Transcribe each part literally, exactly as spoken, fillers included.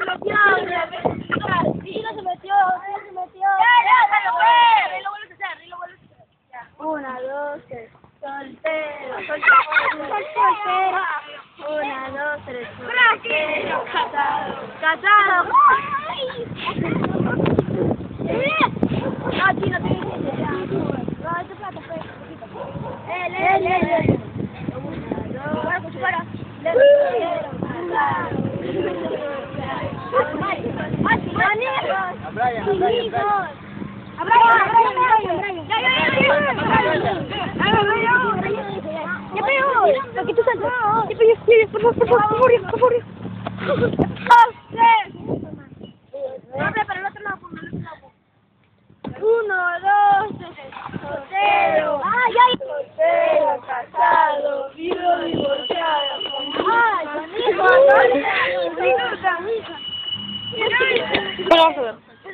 metió. Sí, no se metió, sí se metió. Ya, ya, dale, pues. Ahí lo vuelves a hacer, ahí lo vuelves a hacer. Ya. Una, dos, tres. Soltero, soltero, soltero. Una, dos, tres. Soltero, casado, casado. No, chino, te dice ya. No, este plato fue poquito. Eh, lee, lee, lee. Una, dos, para, pues, para. Soltero, casado. A Brian, a Brian, Brian. A Brian, a Brian, a Brian. Ya, ya, ya, ya. Ya pegó. Lo que tú saltas. Ya pegó, ya pegó. Por favor, por favor, por favor, por favor. No, pero el otro lado, por el otro lado. Uno, dos, tres. Soltero. Ah, ya. Soltero, casado, vivo, divorciado. Ay, con hijo, no. Gracias.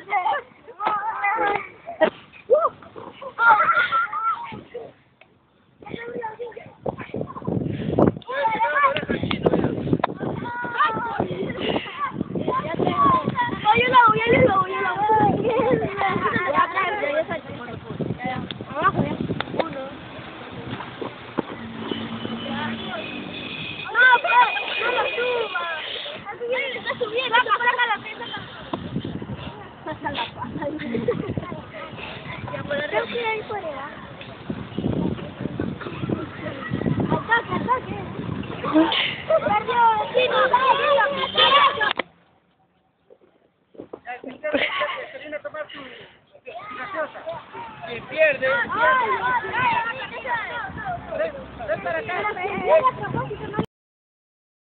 Ya, por el resto de ahí fuera. Ataque, ataque. Perdió, chino, Se viene a tomar su gaseosa. Quien pierde, pierde. Ven para acá.